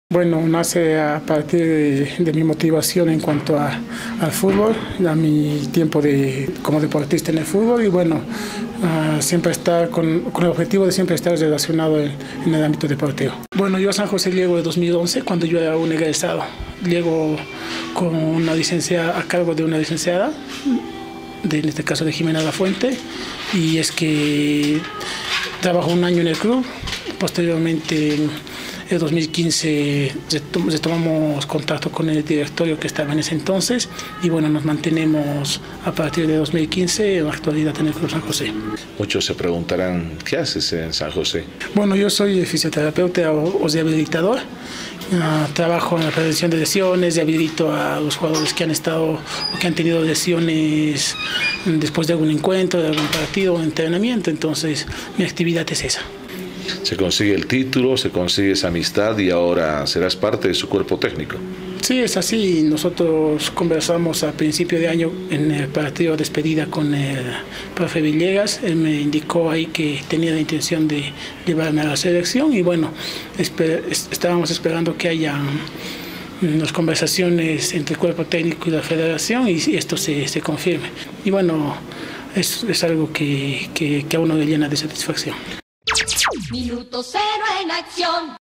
Bueno, nace a partir de mi motivación en cuanto al fútbol, a mi tiempo como deportista en el fútbol y bueno, siempre estar con el objetivo de siempre estar relacionado en el ámbito deportivo. Bueno, yo a San José llego en 2011 cuando yo era un egresado. Llego con una licencia a cargo de una licenciada, en este caso de Jimena Lafuente, y es que trabajo un año en el club, posteriormente en 2015 retomamos contacto con el directorio que estaba en ese entonces y bueno, nos mantenemos a partir de 2015 en la actualidad en el Club San José. Muchos se preguntarán, ¿qué haces en San José? Bueno, yo soy fisioterapeuta o rehabilitador. Trabajo en la prevención de lesiones, rehabilito a los jugadores que han estado o que han tenido lesiones después de algún encuentro, de algún partido o entrenamiento, entonces mi actividad es esa. Se consigue el título, se consigue esa amistad y ahora serás parte de su cuerpo técnico. Sí, es así. Nosotros conversamos a principio de año en el partido de despedida con el profe Villegas. Él me indicó ahí que tenía la intención de llevarme a la selección y bueno, estábamos esperando que haya unas conversaciones entre el cuerpo técnico y la federación y esto se confirme. Y bueno, es algo que a uno le llena de satisfacción. Minuto cero en acción.